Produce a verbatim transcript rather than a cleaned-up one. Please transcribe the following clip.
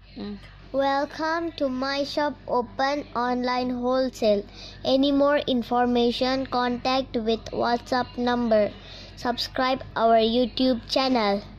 Mm. Welcome to my shop open online wholesale. Any more information, contact with WhatsApp number. Subscribe our YouTube channel.